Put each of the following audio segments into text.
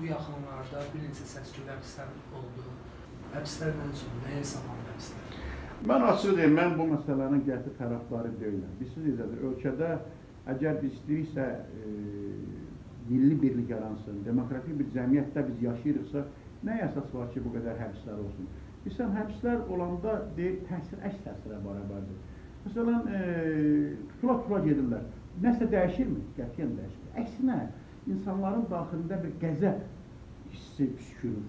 bu yaxınlarda bir neçə səs-küylər oldu. Həbslər nə üçün, nəyə saman həbslər? Mən açıq deyim, mən bu məsələnin qəti tərəfdarı deyiləm. Bilirsiniz, ölkədə əgər biz istəyiriksə milli birlik yaransın, demokratik bir cəmiyyətdə biz yaşayırıqsa, nəyə əsas var ki, bu qədər həbslər olsun? Bilirsən, həbslər olanda deyir, əks təsirə bərabərdir. Məsələn, tutula gedirlər. Nəsə dəyişirmi? Qətiyyən dəyişir. Əksinə, insanların daxilində bir qəzəb hissi püskürür.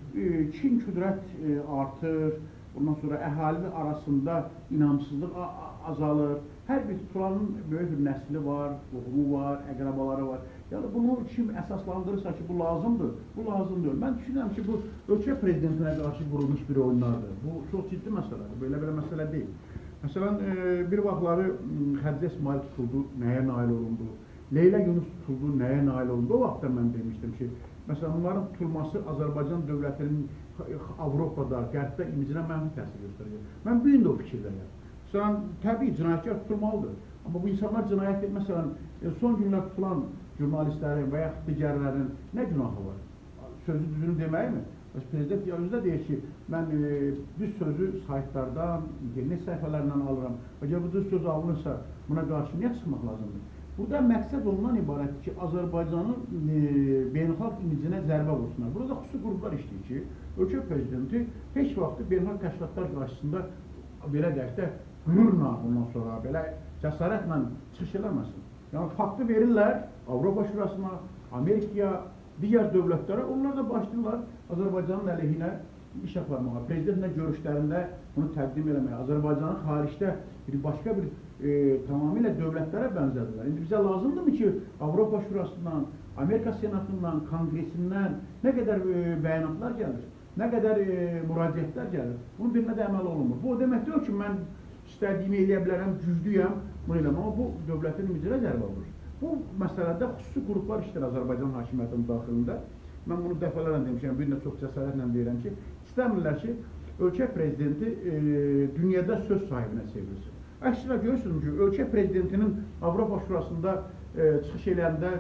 Kin, qüdrət artır, ondan sonra əhali arasında inamsızlıq azalır. Hər bir tutulanın böyük bir nəsli var, qohumu var, əqrabaları var. Yəni, bunu kim əsaslandırırsa ki, bu lazımdır, bu lazımdır. Mən düşünürəm ki, bu ölkə prezidentinə qarşı qurulmuş bir oyunlardır. Bu çox ciddi məsələdir, belə məsələ deyil. Məsələn, bir vaxtları Xədicə İsmail tutuldu, nəyə nail olundu? Leyla Yunus tutuldu, nəyə nail olundu? O vaxtda mən demişdim ki, məsələn, bunların tutulması Azərbaycan dövlətinin Avropada, Qərbdə imicinə mənfi təsir göstərir. Mən bu gün də o fikirdəyəm. Məsələn, təbii cinayətkar tutulmalıdır. Amma bu insanlar cinayət edir. Məsələn, son günlər tutulan jurnalistlərin və yaxud digərlərin nə günahı var? Sözü düzünü deməkmi? Prezident özü də deyir ki, mən düz sözü saytlardan, internet səhifələrindən alıram. Əgər bu düz söz alınırsa, buna qarşı niyə çıxmaq lazımdır? Burada məqsəd ondan ibarətdir ki, Azərbaycanın beynəlxalq imicinə zərbə vursunlar. Burada xüsusi qruplar işləyir ki, ölkə prezidenti heç vaxtı beynəlxalq təşkilatlar qarşısında belə deyək də qürurla, ondan sonra belə cəsarətlə çıxış eləməsin. Yəni, faktı verirlər Avropa Şurasına, Amerikaya, digər dövlətlərə, onlar da başlayırlar Azərbaycanın əleyhinə iş aparmağa, prezidentlə görüşlərində bunu təqdim eləməyə, Azərbaycanın xaricdə başqa bir tamamilə dövlətlərə bənzədirlər. İndi bizə lazımdırmı ki, Avropa Şurasından, Amerika Senatından, Kongresindən nə qədər bəyanatlar gəlir, nə qədər müraciətlər gəlir, bunun birinə də əməl olunmur. Bu o demək deyil ki, mən istədiyimi eləyə bilərəm, güclüyəm, bunu eləməm, amma bu dövlətin imicinə zərbə vurur. Bu məsələdə xüsusi qruplar işlər Azərbaycan hakimiyyətinin daxilində. Mən bunu dəfələrlə demişəm, bir də çox cəsarətlə deyirəm ki, istəmirlər ki, ölkə prezidenti dünyada söz sahibinə çevrilsin. Əksinə görürsünüz ki, ölkə prezidentinin Avropa Şurasında çıxış eləyəndə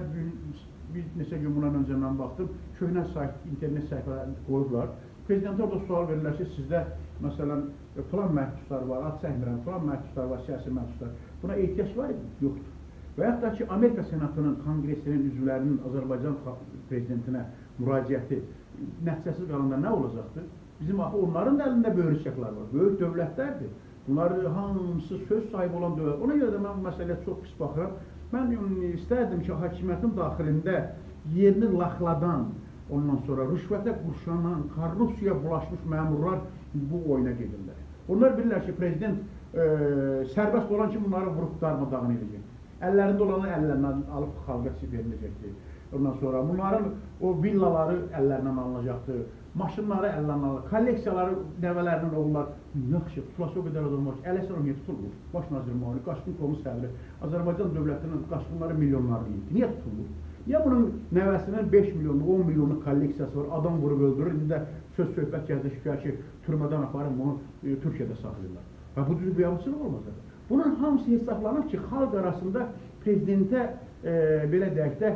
bir neçə gün bundan öncə mən baxdım, köhnə sayt, internet səhifələrini qoyublar. Prezidentə orada sual verirlər ki, sizdə məsələn, filan məhbuslar var, ad çəkmirəm, filan məhbuslar var, siyasi məhbuslar. Buna ehtiyac var idi? Yoxdur. Və yaxud da ki, Amerika Senatının, Konqresinin üzvlərinin Azərbaycan prezidentinə müraciəti nəticəsiz qalanda nə olacaqdır? Bizim axı onların da əlində böyük çiçəklər var, böyük dövlətlərdir. Bunlar hamısı söz sahibi olan dövlət. Ona görə də mən bu məsələyə çox pis baxıram. Mən istərdim ki, hakimiyyətin daxilində yerini laxladan, ondan sonra rüşvətə qurşanan, korrupsiyaya bulaşmış məmurlar bu oyuna gedirlər. Onlar bilirlər ki, prezident sərbəst olan ki, bunları vurub darmadağın edəcək. Əllərində olanı əllərindən alıb xalqa veriləcəkdir. Ondan sonra bunların o villaları əllərindən alınacaqdır, maşınları əllərindən alınacaqdır, kolleksiyaları nəvələrinin oğullar. Yaxşı, tutulası o qədər adam var ki, Ələsər o niyə tutulur? Baş nazir Malik, Qaçqın Komu sədri, Azərbaycan dövlətinin qaçqınları milyonlarını yedi. Niyə tutulur? Niyə bunun nəvəsinin 5 milyonluq, 10 milyonluq kolleksiyası var, adam vurub öldürür, indi də söz-söhbət gəzdə şükür ki, türmədən aparın, bunu Türkiyədə saxlayırlar. Və bu düzü biabıçılıq olmaz. Bunun hamısı hesablanır ki, xalq arasında prezidentə, belə deyək də,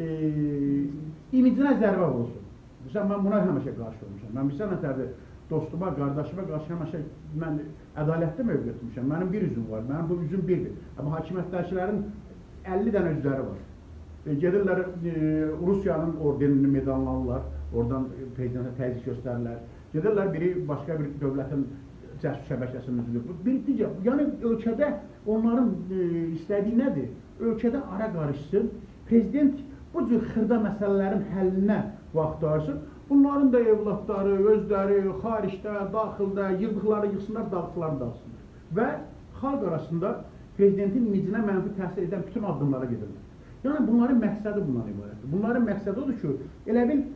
imicinə zərbə olsun. Mən buna həmişə qarşı olmuşam. Mən bir nətərdir, dostuma, qardaşıma qarşı həmişə mən ədalətli mövqe tutmuşam. Mənim bir üzüm var, mənim bu üzüm birdir. Amma hakimiyyətdəkilərin 50 dənə üzləri var. Gedirlər, Rusiyanın ordenini medallanırlar, oradan prezidentə təzyiq göstərirlər. Gedirlər, biri başqa bir dövlətin cəsus şəbəkəsinin üzvüdür. Yəni, ölkədə onların istədiyi nədir? Ölkədə ara qarışsın, prezident bu cür xırda məsələlərin həllinə vaxt ayırsın. Bunların da evlatları, özləri, xaricdə, daxildə, yığdıqları yığsınlar, dağıtdıqlarını dağıtsınlar. Və xalq arasında prezidentin imicinə mənfi təsir edən bütün addımlara gedirlər. Yəni, bunların məqsədi bundan ibarətdir. Bunların məqsədi odur ki, elə bil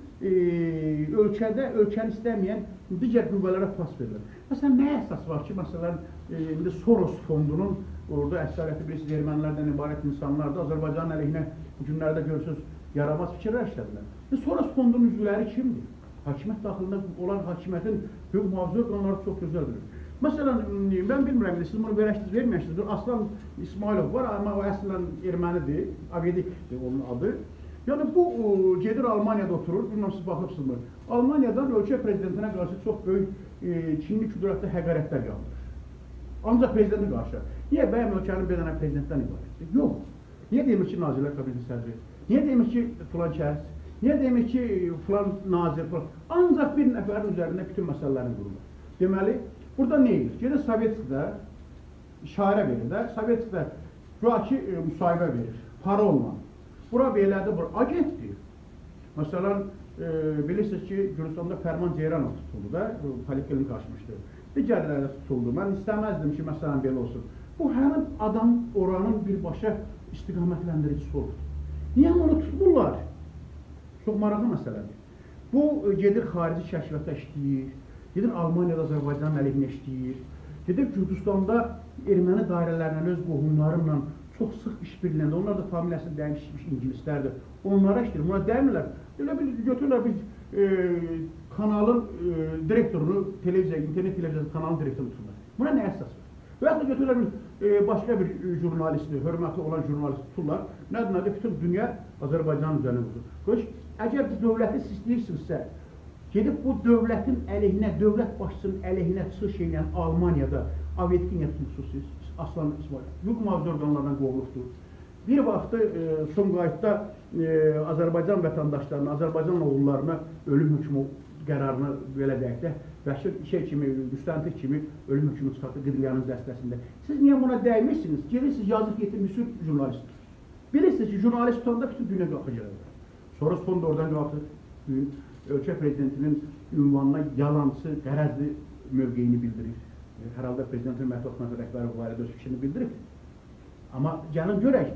ölkəni istəməyən digər qüvvələrə pas verilir. Məsələn, nə əsas var ki, məsələn, Soros fondunun orada əksəriyyəti bilirsiniz, ermənilərdən ibarət insanlardır, Azərbaycanın əleyhinə bu günlərdə görürsünüz, yaramaz fikirlər işlədilər. Soros fondunun üzvləri kimdir? Hakimiyyət daxilində olan hakimiyyətin hüquq mühafizə orqanları çox gözəl bilir. Məsələn, mən bilmirəm, siz bunu verəksiniz, verməyəksiniz, Aslan İsmailov var, amma o əslən ermənidir, Avedikdir onun adı. Yəni bu gedir Almaniyada oturur, bilməm siz baxırsınızmı? Almaniyadan ölkə prezidentinə qarşı çox böyük kinli küdurətli həqarətlər yağdırır. Ancaq prezidentə qarşı. Niyə bəyəm ölkənin bir dənə prezidentdən ibarətdir? Yox. Niyə demir ki, Nazirlər Kabineti sədri? Niyə demir ki, filan şəxs? Niyə demir ki, filan nazir, filan? Ancaq bir nəfərin üzərində bütün məsələlərini qurulur. Deməli, burada nə edir? Gedir Sovetskidə işarə verir də, Sovetskidə güya ki, müsahibə verir, parolla. Bura belədir, bura agentdir. Məsələn, bilirsiniz ki, Gürcüstanda Fərman Ceyranov tutuldu da, Poliklinik açmışdı. Digərləri tutuldu. Mən istəməzdim ki, məsələn, belə olsun. Bu, həmin adam oranın birbaşa istiqamətləndirici olur. Niyə onu tutmurlar? Çox maraqlı məsələdir. Bu, gedir xarici kəşfiyyata işləyir, gedir Almaniyada Azərbaycanın əleyhinə işləyir, gedir Gürcüstanda erməni dairələrlə, öz qohumlarımla çox sıx işbirliğində, onlar da familiyasını dəyişmiş ingilislərdir. Onlara işləyir, buna dəymirlər. Elə bir götürürlər bir kanalın direktorunu, internet televizyon kanalın direktorunu tuturlar. Buna nə əsas var? Və yaxud da götürürlər başqa bir jurnalisti, hörmətli olan jurnalisti tuturlar. Nədir? Bütün dünya Azərbaycanın üzərinə vurur. Əgər bu dövləti siz istəyirsinizsə, gedib bu dövlətin əleyhinə, dövlət başçısının əleyhinə çıxış edən Almaniyada Avetkin tutmuşsunuz, Aslan İsmail. Hüquq mühafizə orqanlarından qovulubdur. Bir vaxtı Sumqayıtda Azərbaycan vətəndaşlarına, Azərbaycan oğullarına ölüm hökmü qərarını belə deyək də, Bəşir kimi, müstəntiq kimi ölüm hökmü çıxartdı Qıdriyanın dəstəsində. Siz niyə buna dəymirsiniz? Gelirsiniz, yazıq yetirmişsiniz jurnalistdir. Bilirsiniz ki, jurnalist tutanda bütün dünya qalxacaq. Sonra son da oradan qalxır. Ölkə prezidentinin ünvanına yalancı, qərəzli mövqeyini bildirir. Hər halda prezidentin mətbuat rəhbəri bu barədə öz fikrini bildirib. Amma gəlin görək,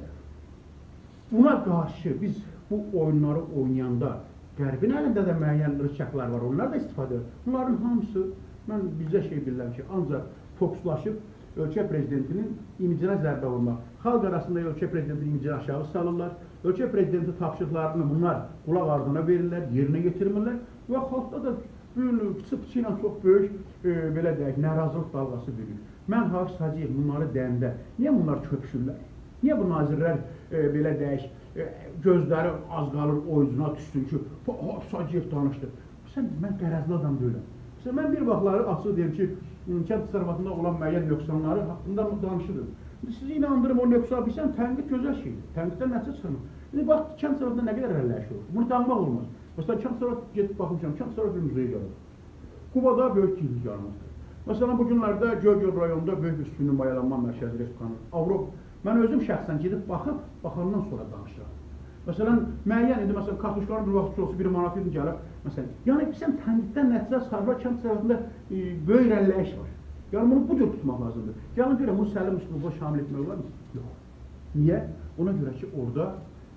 buna qarşı biz bu oyunları oynayanda Qərbin əlində də müəyyən rıçaqlar var, onlar da istifadə edir. Bunların hamısı, mən bizə şey bilirəm ki, ancaq fokuslaşıb ölkə prezidentinin imicinə zərbə vurmaq. Xalq arasında ölkə prezidentinin imicini aşağı salırlar, ölkə prezidenti tapşırıqlarını bunlar qulaq ardına verirlər, yerinə getirmirlər və xalqda da pıçı-pıçı ilə çox böyük, belə deyək, narazılıq dalğası verir. Mən Hafiz Hacıyev bunları deyəndə, niyə bunlar köpüşürlər? Niyə bu nazirlər, belə deyək, gözləri az qalır oyuncuna düşsün ki, Hafiz Hacıyev danışdı. Mən qərəzli adam deyiləm. Mən bir vaxtları açıq deyim ki, kənd təsərrüfatında olan müəyyən nöqsanları haqqında danışırım. Sizi inandırım, o nöqsan bilsən, tənqid gözəl şeydir. Tənqiddən nəticə çıxırmır. İndi bax, kənd təsərrüfatında nə qədər əlləşir olur? Bunu tanımaq olmaz. Məsələn, kənd təsərrüfatı gedib baxmışam, kənd təsərrüfatı bir müzeyə gəlir. Qubada böyük gizlik yaranmışdır. Məsələn, bu günlərdə Göygöl rayonunda böyük bir süni mayalanma mərkəzi respublikanın mən özüm şəxsən gedib baxıb, baxandan sonra danışıram. Məsələn, müəyyən idi, məsələn, kartuşların bir vaxt olsa 1 manat idi gəlib. Məsələn, yəni bilsən, tənqiddən nəticə çıxarlar, kənd təsərrüfatında böyük irəliləyiş var. Yəni, bunu bu cür tutmaq lazımdır. Gəlin görə, bunu Səlim Üslub'a şamil etmək olar mı? Yox. Niyə? Ona görə ki, orada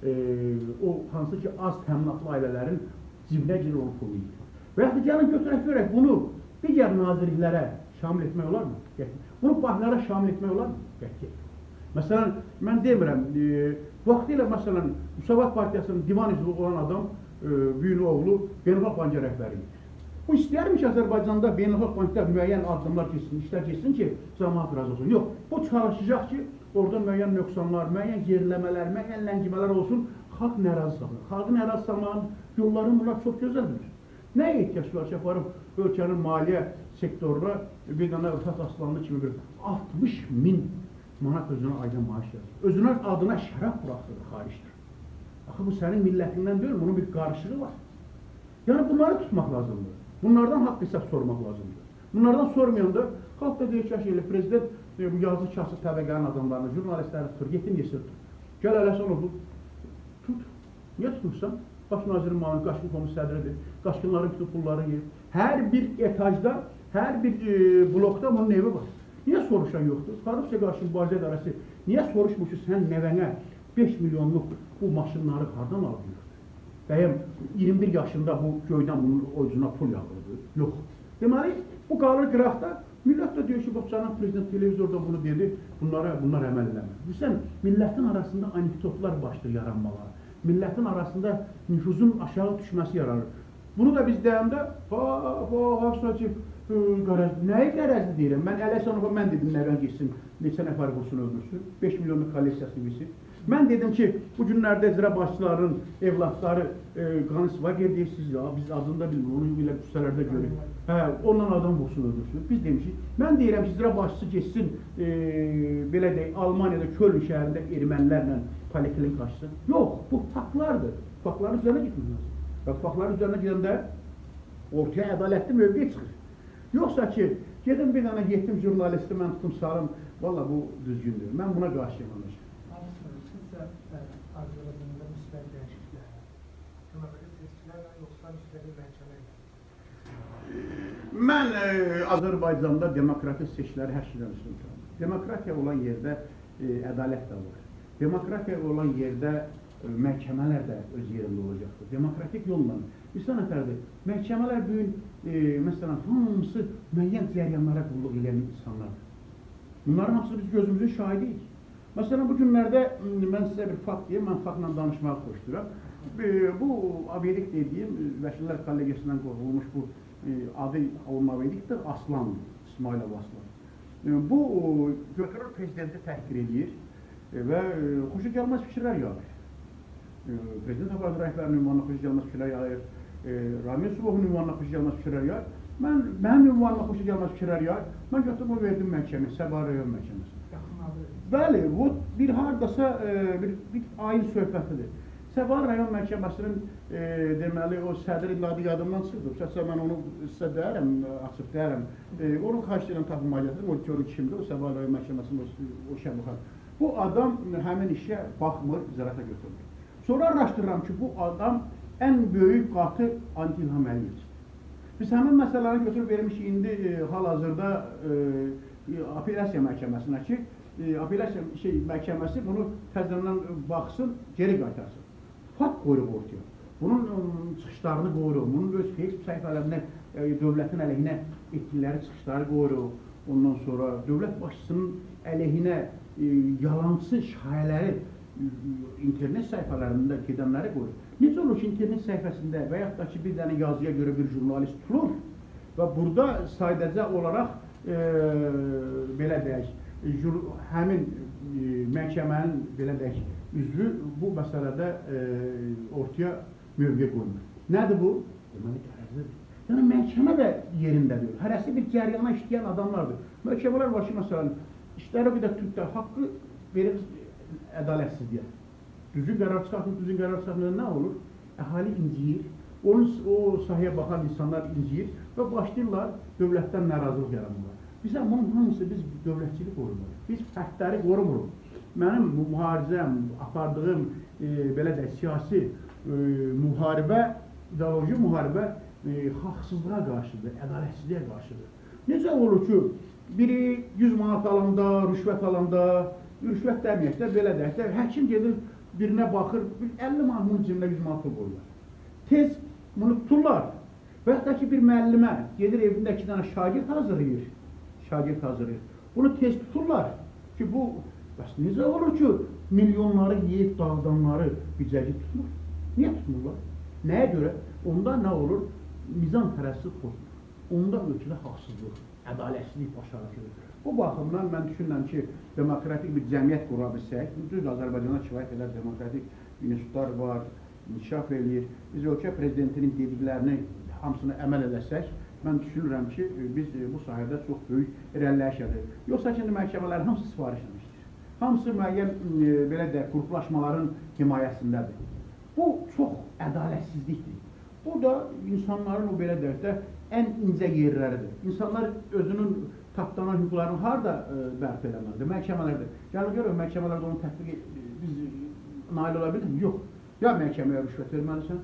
o hansı ki, az təminatlı ailələrin cibinə girir onu pulu yiyir. Və yaxud da gəlin götürək görək, bunu digər nazirliklərə şamil etmək olar mı? Bunu bahlara şamil etmək olar mı? Qətiyyət. Məsələn, mən demirəm, vaxtilə məsələn, Müsavat Partiyasının divan üzvü olan adam, büyük oğlu Beynəlxalq Bankı rəhbəri idi. Bu istəyərmiş Azərbaycanda Beynəlxalq Bankda müəyyən addımlar keçsin, işlər keçsin ki, cəmaat razı olsun. Yox, bu çalışacaq ki, orada müəyyən nöqsanlar, müəyyən geriləmələr, müəyyən ləngimələr olsun, xalq nərazı salır. Xalqın nərazı salmağın yollarını bunlar çox gözəldir. Nə ehtiyac var ki, aparıb ölkənin maliyyə sektoruna bir dənə Rıfat Aslanlı kimi bir 60.000 manat özünə ayda maaş yazır. Özünə adına şərəf buraxdır, xaricdir. Axı, bu sənin millətindən deyil, bunun bir qarışığı var. Yəni, bunları tutmaq lazımdır. Bunlardan haqq hesab sormaq lazımdır. Bunlardan sormayanda, xalq da deyir ki, prezident bu yazı kasıb təbəqənin adamlarını, jurnalistləri tutur, yetim yesir tutur. Gəl Ələsanovu, tut. Niyə tutmuşsan? Baş nazirin malını, qaçqın komis sədridir, qaçqınların bütün pulları yer. Hər bir etajda, hər bir blokda bunun evi var. Niyə soruşan yoxdur? Korrupsiya qarşı mübarizə idarəsi niyə soruşmuş ki, sən nəvənə 5 milyonluq bu maşınları hardan alıyorsun? Bəyəm, 21 yaşında bu göydən bunun oyuncuna pul yağırdı. Yox. Deməli, bu qalır qıraqda, millət də deyir ki, bax, cənab prezident televizorda bunu dedi, bunlar əməl eləmir. Bilsən, millətin arasında anekdotlar başlayır yaranmalar. Millətin arasında nüfuzun aşağı düşməsi yaranır. Bunu da biz deyəndə, Hafiz Hacıyev, nəyi qərəzli deyirəm? Mən Ələsanofa mən dedim, nəvən geçsin neçə nəfər vursun, öldürsün, 5 milyonluq kolleksiyasını bilsin. Mən dedim ki, bu günlərdə icra başçıların evlatları qanısı var, deyirsiniz ya, biz adını da bilmirik, onu belə küçələrdə görürük. Hə, ondan adam vursun, öldürsün. Biz demişik, mən deyirəm ki, icra başçısı geçsin, belə deyək, Almaniyada Köln şəhərində ermənilərlə poliklinik açsın. Yox, bu faktlardır. Faktların üzərine gitmək lazım. Bak, faktların üzərine gedəndə ortaya ədalətli mövqe çıxır. Yoxsa ki, gedin bir dənə yetim jurnalisti mən tutum salım, valla bu düzgündür. Mən buna qarşıyım anlaşım. Azərbaycanda müsbət dəyişikliklər, demokratik seçkilərlə yoxsa müstəqil məhkəmə ilə? Mən Azərbaycanda demokratik seçkiləri hər şeydən üstün tuturam. Demokratiya olan yerdə ədalət də var. Demokratiya olan yerdə məhkəmələr də öz yerində olacaqdır. Demokratik yolla. Misal nəfərdir, məhkəmələr bugün, məsələn, hamısı müəyyən cəryanlara qulluq edən insanlardır. Bunların hamısı biz gözümüzün şahidiyik. Məsələn, bu günlərdə mən sizə bir fakt deyim, mən faktla danışmağı xoşduram. Bu avedik dediyim, Vəkillər Kollegiyasından qovulmuş bu adı onun avedikdir, Aslan, İsmailov Aslan. Bu, prokuror prezidenti təhqir edir və xoşagəlməz fikirlər yağır. Prezident aparatı rəhbərinin ünvanına xoşagəlməz fikirlər yağır, Ramiz Subovun ünvanına xoşagəlməz fikirlər yağır, mənim ünvanına xoşagəlməz fikirlər yağır, mən götürüb o verdim məhkəmə, Səba rayon məhkəməsi. Bəli, bu bir haradasa bir ayin söhbətidir. Səba rayon məhkəməsinin deməli o sədr indi yadımdan çıxdı. Səsə mən onu sizə deyərəm, açıq deyərəm. Onun xahiş edən tapılmağa gətirim, o körü kimdir, o Səba rayon məhkəməsinin o şəbəkə. Bu adam həmin işə baxmır, icraata götürülür. Sonra araşdırıram ki, bu adam ən böyük qatı Anti-İlham Əliyevdir. Biz həmin məsələni götürüb vermişik indi hal-hazırda apellyasiya məhkəməsinə ki, apellyasiya məhkəməsi bunu təzədən baxsın, geri qaytarsın. Fakt qoyuruq ortaya. Bunun çıxışlarını qoyuruq, bunun öz Facebook səhifələrində dövlətin əleyhinə etdikləri çıxışları qoyuruq. Ondan sonra dövlət başçısının əleyhinə yalancı şayələri internet səhifələrində gedənləri qoyuruq. Necə olur ki, internet səhifəsində və yaxud da ki, bir dənə yazıya görə bir jurnalist tutulur və burada sadəcə olaraq belə deyək, həmin məhkəmənin belə deyək, üzvü bu məsələdə ortaya mövqe qoymur. Nədir bu? Deməli, tərəzidir. Yəni, məhkəmə də yerindədir. Hərəsi bir cəryana işləyən adamlardır. Məhkəmələr var ki, məsələn, işləri bir də Türklər haqqı verir ədalətsizliyə. Düzgün qərar çıxartmır, düzgün qərar çıxartmır, nə olur? Əhali inciyir, o sahəyə baxan insanlar inciyir və başlayırlar dövlətdən narazılıq yaranmalar. Bizə bunun hamısı biz dövlətçilik qorumuruq. Biz fərdləri qorumuruq. Mənim müharicəm, apardığım belə də siyasi müharibə, ideoloji müharibə haqsızlığa qarşıdır, ədalətsizliyə qarşıdır. Necə olur ki, biri 100 manat alanda, rüşvət alanda, rüşvət dəməyək də, belə deyək də, həkim gedir, birinə baxır, 50 manatın cibinə 100 manat qoyurlar. Tez bunu tuturlar və yaxud da ki, bir müəllimə gedir evində 2 dənə şagird hazırlayır. Bunu tez tuturlar ki, bu necə olur ki, milyonları yeyib dağıdanları bircəci tutmur? Niyə tutmurlar? Nəyə görə? Onda nə olur? Mizan tərəzi pozulur. Onda ölkədə haqsızlıq, ədalətsizlik başlanır. Bu baxımdan mən düşünürəm ki, demokratik bir cəmiyyət qura bilsək, düz Azərbaycana kifayət edər demokratik institutlar var, inkişaf eləyir. Biz ölkə prezidentinin dediklərini hamısını əməl edəsək, mən düşünürəm ki, biz bu sahədə çox böyük irəliləyiş edirik. Yoxsa ki, məhkəmələrin hamısı sifariş edilmişdir. Hamısı müəyyən, belə deyək, qruplaşmaların himayəsindədir. Bu çox ədalətsizlikdir. Bu da insanların o belə deyək də ən incə yerləridir. İnsanlar özünün tapdanan hüquqlarını harada bərpa eləməlidir? Məhkəmələrdə. Gəlin görək, məhkəmələrdə onu tətbiq biz nail ola bilirmi? Yox. Ya məhkəməyə rüşvət verməlisən,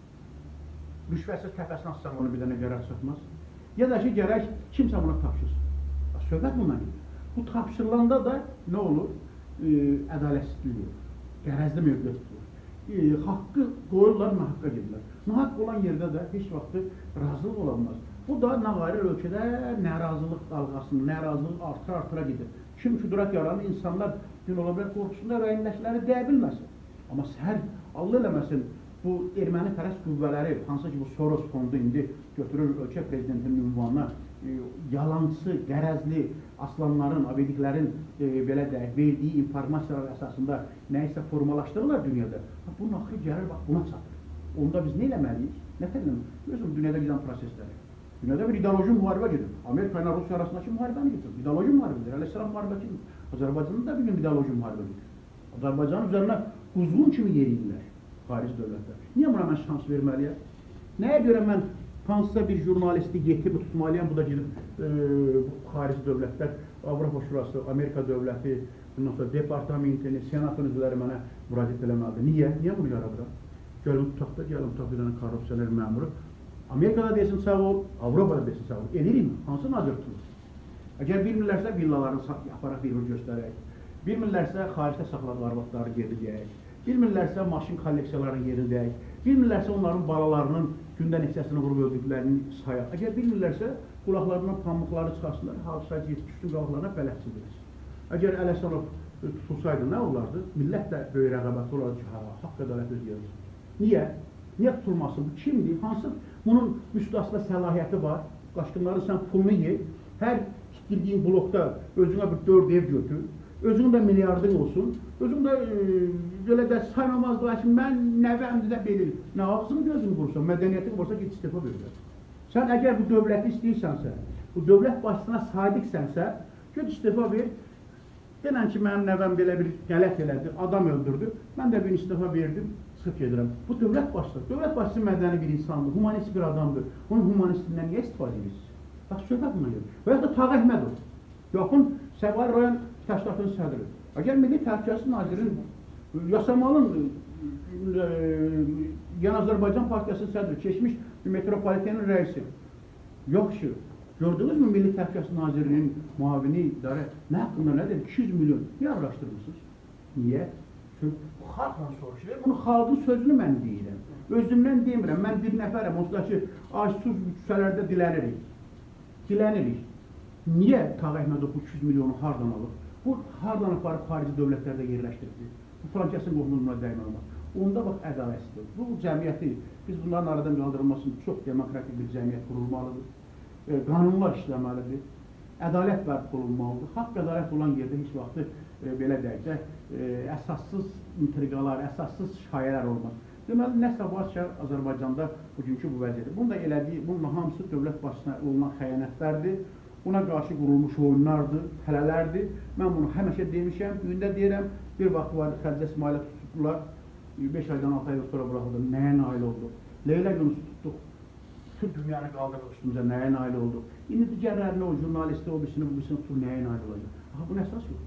rüşvətsiz təpəsini atsan onu bir dənə qərar çıxmaz. Ya da ki, gərək kimsə buna tapşırsın. Söhbət bundan gedir. Bu tapşırılanda da nə olur? Ədalətsizlik olur. Qərəzli mövqe tutulur. Haqqı qoyurlar, nahaqqa gedirlər. Nahaq olan yerdə də heç vaxt razılıq olanmaz. Bu da nə qayır ölkədə narazılıq dalğasını, narazılıq artıra gedir. Kim küdrət yaranır, insanlar gün ola bilər qorxusunda rəyindəkiləri deyə bilməsin. Amma səhər Allah eləməsin, bu erməni pərəst qüvvələri, hansı ki bu Soros fondu indi götürür ölkə prezidentinin ünvanına yalancı, qərəzli aslanların, abediklərin belə deyək, verdiyi informasiyalar əsasında nəyisə formalaşdırırlar dünyada. Bunun axırı gəlir, bax, buna çatır. Onda biz nə eləməliyik? Nə tələməliyik? Görürsün, dünyada gedən prosesləri. Dünyada bir ideoloji müharibə gedir. Amerika ilə Rusiya arasındakı müharibəni gedir. İdeoloji müharibədir. Əleyhisselam müharibəsi Azərbaycanın da bir gün ideoloji müharibə gedir. Azərbaycanın üzərinə quzğun kimi yeriyirlər xarici dövlətlər. Niyə buna mən şans verməliyəm? Nəyə görə mən hansısa bir jurnalisti yetib tutmalıyam, bu da gedib xarici dövlətlər, Avropa Şurası, Amerika dövləti, bundan sonra departamentini, senatın üzvləri mənə müraciət eləməlidir. Niyə? Niyə bunu yaradıram? Gəlin tutaq da, gəlin tutaq bir dənə korrupsioner məmuru. Amerikada desin sağ ol, Avropada desin sağ ol. Edirik mi? Hansı nazir tutulur? Əgər bilmirlərsə villalarını aparaq bir göstərək. Bilmirlərsə xaricdə saxladığı arvadları geri deyək. Bilmirlərsə maşın kolleksiyalarının yeri deyək. Bilmirlərsə onların balalarının gündə neçəsini vurub öldüklərini sayaq. Əgər bilmirlərsə qulaqlarından pamukları çıxarsınlar, hadisəyə düşsün qalaqlarına bələdçi verir. Əgər Ələsənov tutulsaydı nə olardı? Millət də böyük rəqabətli olardı ki, haqq ədalət öz yerində. Niyə? Niyə tutulmasın? Bu kimdir? Hansı bunun müstəsna səlahiyyəti var? Qaçqınların sən pulunu ye, hər tikdirdiyin blokda özünə bir 4 ev götür, özünün də milyardın olsun, özün də belə də saymamazlığa ki, mən nəvəmdir də belir. Nə ağzını gözünü vursan, mədəniyyətin varsa git istifa verir. Sən əgər bu dövləti istəyirsənsə, bu dövlət başçısına sadiqsənsə, git istifa ver. Denən ki, mənim nəvəm belə bir qələt elədi, adam öldürdü, mən də bir istifa verdim, çıxıb gedirəm. Bu dövlət başçısı. Dövlət başçısı mədəni bir insandır, humanist bir adamdır. Onun humanistindən niyə istifadə edirsiniz? Bax, söhbət buna gedir. Və ya da Tağ Əhmədov, yaxın Səqvar rayon təşkilatının sədri. Əgər Milli Təhlükəsizlik Nazirinin Yasamalın Yan Azərbaycan Partiyasının sədri, keçmiş metropolitenin rəisi. Yox ki, gördünüzmü Milli Təhlükəsizlik Nazirinin müavini idarə nə haqqında nədir? 200 milyon. Niyə araşdırmışsınız? Niyə? Çünki xalqla soruşur. Bunu xalqın sözünü mən deyirəm. Özümdən demirəm. Mən bir nəfərəm. Onsuz ki, ac-susuz küçələrdə dilənirik. Dilənirik. Niyə Tağ Əhmədov bu 200 milyonu hardan alır? Bu hardan aparıb xarici dövlətlərdə yerləşdirir? Bu filankəsin qohumluğuna dəymən olmaz. Onda bax ədalətsizdir. Bu cəmiyyəti, biz bunların aradan qaldırılması üçün çox demokratik bir cəmiyyət qurulmalıdır. Qanunlar işləməlidir. Ədalət bərpa olunmalıdır. Haqq ədalət olan yerdə heç vaxtı belə deyəcək, əsassız intriqalar, əsassız şayələr olmaz. Deməli, nəsə var ki, Azərbaycanda bugünkü bu vəziyyədir. Bunun da elədiyi, bunun hamısı dövlət başçısına olunan xəyanətlərdir. Buna qarşı qurulmuş oyunlardır, hələlərdir. Mən bunu həmişə demişəm, gündə deyirəm, bir vaxt var, Xədicə İsmailə tutdular, 5 aydan 6 aydan sonra buraxıldı, nəyə nail olduq? Leyla Yunusu tutduq, bütün dünyanı qaldırıq üstümüzə, nəyə nail olduq? İndi digərlərini, o jurnalisti, o birisini, bu birisini tutur, nəyə nail olacaq? Aha, bunun əsas yox.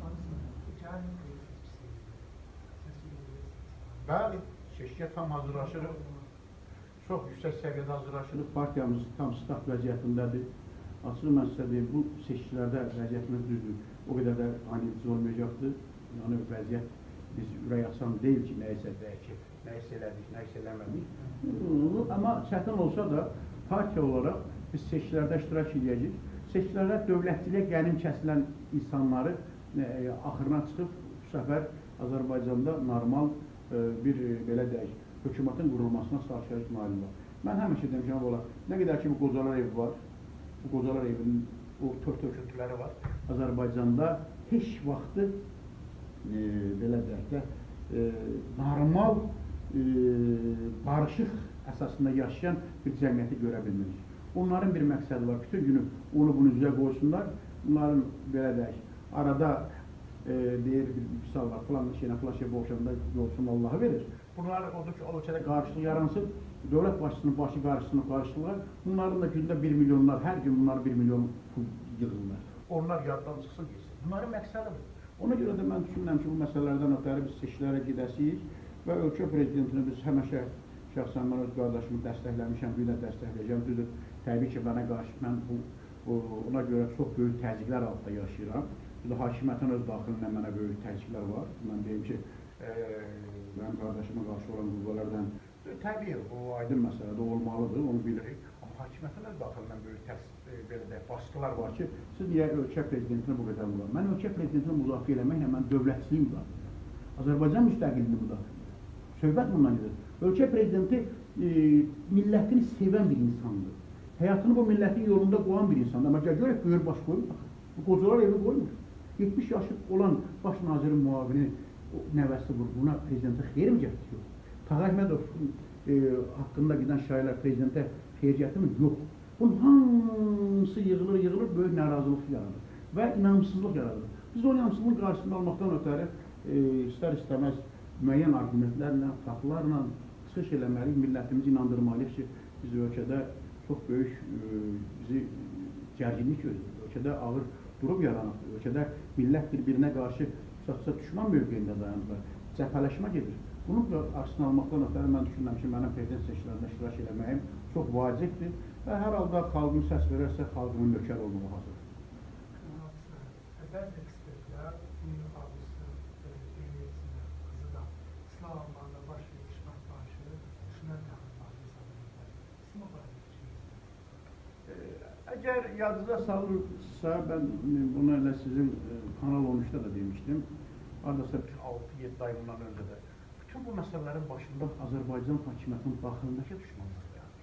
Bəli, seçkiyə tam hazırlaşırıq. Çox yüksək səviyyədə hazırlaşırıq. Partiyamız tam start vəziyyətindədir. Açıq mən sizə deyim, bu seçkilərdə vəziyyətimiz düzdür. O qədər də anilici olmayacaqdır. Yəni, vəziyyət biz ürək açan deyil ki, nəyisə deyək ki, nəyisə elədik, nəyisə eləmədik. Amma çətin olsa da, partiya olaraq biz seçkilərdə iştirak edəcəyik. Seçkilərdə dövlətçiliyə qənim kəsilən insanları axırına çıxıb, bu səfər Azərbaycanda normal bir, belə deyək, hökumətin qurulmasına sahişək nail var. Mən həmişə demişəm, ola, nə qədər ki, bu qocalar evi var, bu qocalar evinin o tör-töküntüləri var. Azərbaycanda heç vaxtı, belə deyək də, normal, barışıq əsasında yaşayan bir cəmiyyəti görə bilmirik. Onların bir məqsədi var, bütün günü onu bunun üzrə qoysunlar. Bunların, belə deyək, arada deyir, bir misal var, filan şeylə, filan şey boğuşanda yolsun Allah'a verir. Bunlar odur ki, o ölkədə qarşılıq yaransın, dövlət başçısının başı qarşısını qarşılıqlar. Bunların da gündə 1 milyonlar, hər gün bunlar 1 milyon pul yığırlar. Onlar yaddan çıxsın, geçsin. Bunların məqsədidir. Ona görə də mən düşünürəm ki, bu məsələlərdən ötəri biz seçkilərə gedəsiyik və ölkə prezidentini biz həmişə şəxsən mən öz qardaşımı dəstəkləmişəm, bir də dəstəkləyəcəm. Düzdür, təbii ki, mənə qarşı mən ona görə çox böyük təzyiqlər altında yaşayıram. Hakimiyyətin öz daxilində mənə böyük təzyiqlər var. Mən deyim ki, mənim qardaşıma qarşı olan qüvvələrdən təbii, o aydın məsələdə olmalıdır, onu bilirik. Amma hakimiyyətin öz daxilindən böyük baskılar var ki, siz niyə ölkə prezidentini bu qədər müdafiə? Mən ölkə prezidentini müdafiə eləməklə mən dövlətçiliyi müdafiə edirəm. Azərbaycan müstəqilliyini müdafiə edirəm. Söhbət bundan gedir. Ölkə prezidenti millətini sevən bir insandır. həyatını bu millətin yolunda qoyan bir insandır. Amma görək böyür baş qoyur. Bu qocalar evi qoymur. 70 yaşı olan baş nazirin müavini nəvəsi buna prezidentə xeyir mi gətirir? Tağı Əhmədov haqqında gedən şairlər prezidentə xeyir gətirmir? Yox. Bunun hamısı yığılır, böyük narazılıq yaradır və inamsızlıq yaradır. Biz o inamsızlığın qarşısını almaqdan ötəri istər-istəməz müəyyən argumentlərlə, faktlarla çıxış eləməliyik, millətimizi inandırmalıyıq ki, biz ölkədə çox böyük bizi gərginlik gözləyir. Ölkədə ağır durum yaranır. Ölkədə millət bir-birinə qarşı tutsa düşman mövqeyində dayanırlar. Cəbhələşmə gedir. Bunun qarşısını almaqdan ötəri mən düşünürəm ki, mənim prezident seçkilərində iştirak eləməyim çox vacibdir və hər halda xalqım səs verərsə, xalqımın nökər olmağa hazırdır. Bəzi ekspertlər 20 avqustun qızıda İslam almanında baş vermiş partlayışı düşmən təxribatı hesab edirlər. Sizin o barədə fikriniz? Əgər yadınıza salırsa, mən bunu elə sizin Kanal 13'də da demişdim. Hardasa 6-7 ay bundan öncə də. Bütün bu məsələlərin başında Azərbaycan hakimiyyətinin daxilindəki düşmanlar dayanır.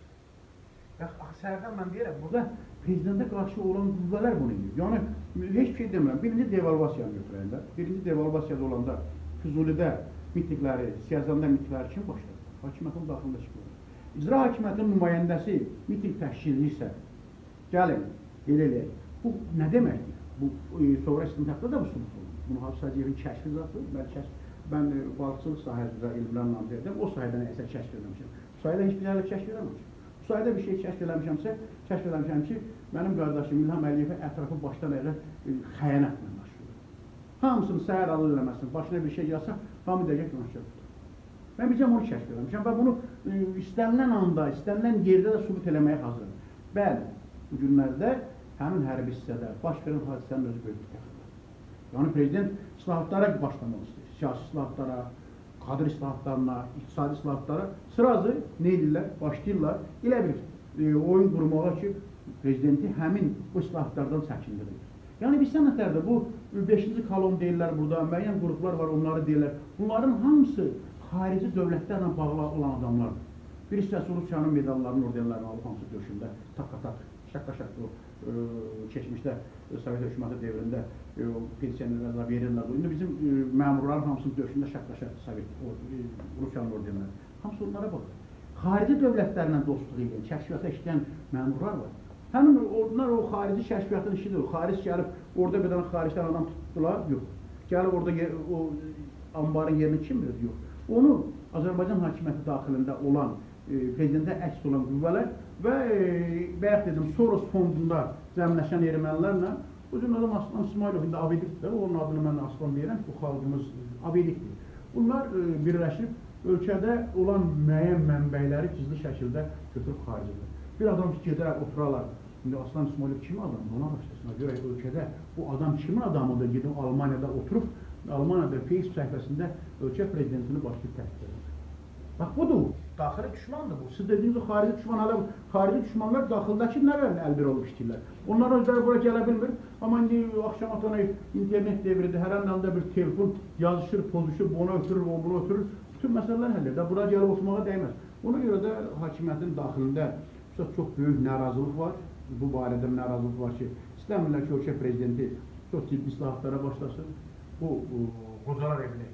Səhərdən mən deyirəm, burada prezidentə qarşı olan qüvvələr bunu edir. Yəni, heç şey demirəm. Birinci devalvasiyanı götürəyində, birinci devalvasiyada olanda Füzulidə mitingləri, Siyazanda mitingləri kim başladı? Hakimiyyətin daxilində çıxmıyor. İcra hakimiyyətinin nümayəndəsi miting təşkil edirsə, gəlin, eləyək. Bu nə deməkdir? Bu, sonra istintaqda da bu sübut olunur. Bunu Hafizəciyerin kəşfi zatı, mən balıqçılıq sahəsində elmlər naziriyəm, o sahədə nəsə kəşf eləmişəm. Bu sahədə heç bir yerlə kəşf eləmişəm. Bu sahədə bir şey kəşf eləmişəm ki, mənim qardaşım İlham Əliyevə ətrafı başdan ələ xəyanətlə başlayır. Hamısını səhər alır eləməsin, başına bir şey gəlsə, hamı dəqiq günahkar tutur. Mən biləcəm onu kəşf eləmişəm və bunu istənilən anda, istənilən yerdə də sübut eləməyə hazırım. Bəli, bu günlərdə həmin hərbi hissədə baş verən hadisənin özü böyük bir təxirdir. Yəni, prezident islahatlara başlamaq istəyir. Siyasi islahatlara, kadr islahatlarına, iqtisadi islahatlara sırazı nə edirlər? Başlayırlar. Elə bir oyun qurmağa ki, prezidenti həmin bu islahatlardan çəkindirir. Yəni, biz sənətlərdə bu 5-ci kolon deyirlər burada, müəyyən qruplar var, onları deyirlər. Bunların hamısı xarici dövlətlərlə bağlı olan adamlardır. Bir hissəsi Rusiyanın medallarının, ordenlərini alıb hamısı döşündə, tak-tak, şaq-şaq keçmişdə Sovet hökuməti devrində pensionerlərlə verirlər. İndi bizim məmurların hamısının döşündə şaq-şaq Rusiyanın ordenləri. Hamısı onlara baxır. Xarici dövlətlərlə dostluq edən, kəşfiyyata işləyən məmurlar var. Həmin onlar o xarici kəşfiyyatın işidir. Xaric gəlib, orada bir dənə xaricdən adam tutdular, yox. Gəlib orada o ambarın yerini kim bilir, yox. Onu Azərbaycan hakimiyyəti daxilində olan prezidentə əks olan qüvvələr və bayaq dedim, Soros fondunda cəmləşən ermənilərlə bu cür adam Aslan İsmailov indi Avedikdir, onun adını mən Aslan deyirəm, bu xalqımız Avedikdir. Bunlar birləşib ölkədə olan müəyyən mənbəyləri gizli şəkildə götürüb xaricədir. Bir adam ki, gedərək oturarlar, indi Aslan İsmailov kimin adamdır, ona başlasına görək ölkədə bu adam kimin adamıdır, gedib Almaniyada oturub, Almaniyada Facebook səhifəsində ölkə prezidentini başlayıb təhdid edir. Bax, budur, daxili düşmandır bu. Siz dediyiniz o xarici düşman, hələ xarici düşmanlar daxildəki nələrlə əlbir olub işləyirlər. Onlar özləri bura gələ bilmir, amma indi axşam atana internet devridir, hər anda bir telefon yazışır, pozuşur, bunu ötürür, o bunu ötürür. Bütün məsələlər həll edir, bura gəlib oturmağa dəyməz. Ona görə də hakimiyyətin daxilində çox böyük narazılıq var, bu barədə narazılıq var ki, istəmirlər ki, ölkə prezidenti çox ciddi islahatlara başlasın, bu qocalar evini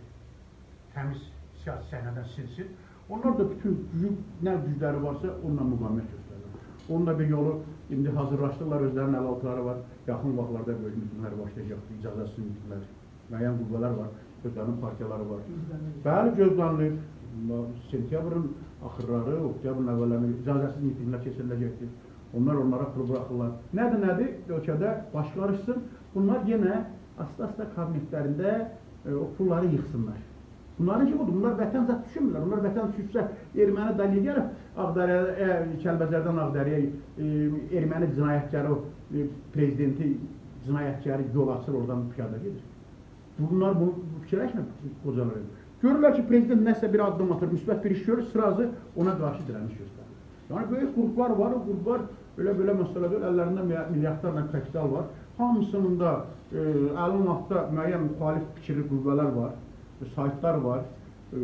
təmiz siyasi səhnədən silsin. Onlar da bütün nə gücləri varsa onunla müqamət göstərirlər. Onun da bir yolu, indi hazırlaşdırırlar, özlərinin əlaltıları var. Yaxın vaxtlarda böyük mitinglər başlayacaqdır, icazəsiz mitinglər, müəyyən qüvvələr var, özlərinin partiyaları var. Bəli, gözlənilir. Sentyabrın axırları, oktyabrın əvvəllərini icazəsiz mitinglər keçiriləcəkdir. Onlar onlara pul bıraxırlar. Nədir? Ölkədə baş qarışsın. Bunlar yenə asta-asta kabinetlərində o pulları yıxsınlar. Bunların ki, budur. Bunlar vətən zat düşünmürlər. Bunlar vətən düşürsə, erməni daliyə gəlib, Kəlbəcərdən Ağdərəyə erməni cinayətkarı, prezidenti cinayətkarı yol açır, oradan piyada gedir. Bunlar bunu fikirləşmir, qocalar edir. Görürlər ki, prezident nəsə bir addım atır, müsbət bir iş görür, sırazı ona qarşı dirəniş göstərir. Yəni, böyük qruplar var, o qruplar belə məsələdir, əllərində milyardlarla kapital var. Hamısının da əlin altda müəyyən müxalif fikirli qüvvələr var. Saytlar var,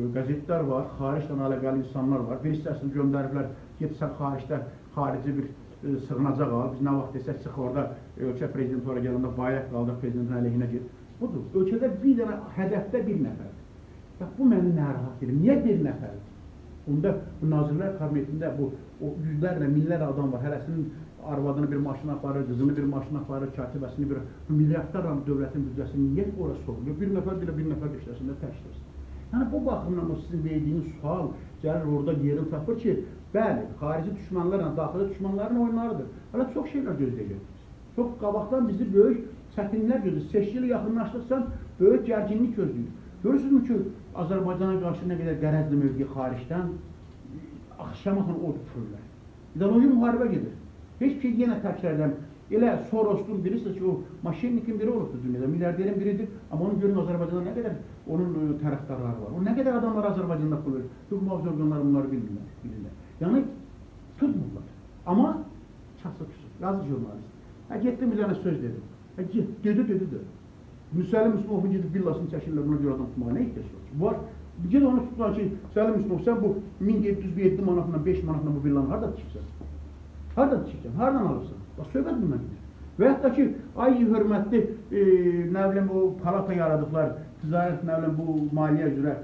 qəzetlər var, xaricdən əlaqəli insanlar var. Bir hissəsini göndəriblər, getsən xarici bir sığınacaq al. Biz nə vaxt desək çıx orada ölkə prezidenti oraya gələndə bayaq qaldıq prezidentin əleyhinə gir. Budur. Ölkədə bir dənə hədəfdə bir nəfərdir. Bax, bu məni narahat edir. Niyə bir nəfərdir? Onda bu Nazirlər Kabinetində o yüzlərlə, minlərlə adam var. Hərəsinin arvadını bir maşına aparır, qızını bir maşına aparır, katibəsini bir... Milyardlarla dövlətin büdcəsini niyə orası sorulur? Bir nəfər bilə, bir nəfər işləsin də təşkilsin. Yəni, bu baxımdan sizin verdiyiniz sual gəlir orada yerini tapır ki, bəli, xarici düşmanlarla, daxili düşmanların oyunlarıdır. Hələ çox şeylər gözləyəcəksiniz. Çox qabaqdan bizi böyük çətinliklər gözləyir. Seçkili yaxınlaşdıqsa böyük gərginlik gözləyir. Görürsünüzmü ki, Azərbaycana qarşı nə qədər qərəzli mövqe xaricdən axşamaqla o tuturlar. İdeoloji müharibə gedir. Heç ki, yenə təkrar edirəm, elə Soros'un birisi ki, o Maşennikin biri olubdur dünyada, milyarderin biridir. Amma onu görün Azərbaycanda nə qədər onun tərəfdarları var. O nə qədər adamlar Azərbaycanda pul verir. Hüquq mühafizə orqanları bunları bilmirlər. Yəni, tutmurlar. Amma çası küsür. Yazı jurnalist. Getdim bir dənə söz dedim. Dedi. Müsəlim Müslümovun gedib villasını çəkirlər, buna görə adam tutmağa nə ihtiyac var? Var. Ged onu tutlar ki, Müsəlim Müslümov, sən bu 1707 manatla, 5 manatla bu villanı harada tikirsən? Harada tikirsən? Haradan alırsan? Bax, söhbət bundan gedir. Və hətta ki, ay hörmətli, nə bilim, o palata yaradıqlar, ticarət, nə bilim, bu maliyyə üzrə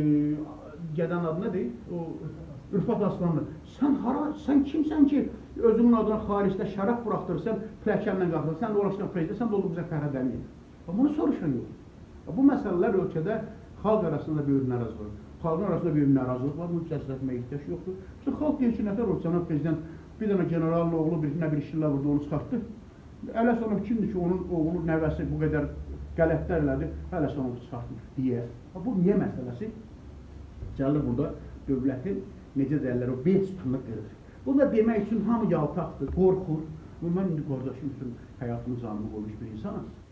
gedən adı nədir? O Ürfət Aslanlı. Sən kimsən ki, özünün adına xaricdə şərəf buraxdırırsan, pilləkənlə qalxırsan, sən də ulaşdan prezident, sən də oldu bizə fərədəli. Bunu soruşan yox. Bu məsələlər ölkədə xalq arasında böyük narazılıq var. Xalqın arasında böyük narazılıq var, bunu cəsədləşməyə ehtiyac yoxdur. İşte xalq deyir ki, nətər olsa, prezident bir dənə generalın oğlu, nə bir işçilər vurdu, onu çıxartdı. Hələ sonra kimdir ki, onun oğlu, nəvəsi bu qədər qələtlər elədi, hələ sonra onu çıxartmış deyə. Bu niyə məsələsi? Gəlir burada dövlətin, necə deyərlər, o bel sütununu qırır. Bunu da demək üçün hamı yaltaqdır, qorxur. Mən indi qardaşım üçün həyatını canımı qoymuş bir insanım.